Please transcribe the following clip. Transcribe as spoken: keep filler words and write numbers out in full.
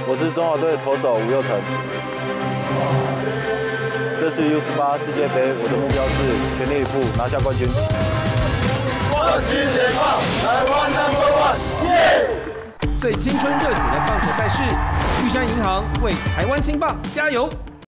我是中华队投手吴佑成。这次 U 十八世界杯，我的目标是全力以赴拿下冠军。 冠军联棒，台湾 number one， 耶！ 最青春热血的棒球赛事，玉山银行为台湾青棒加油！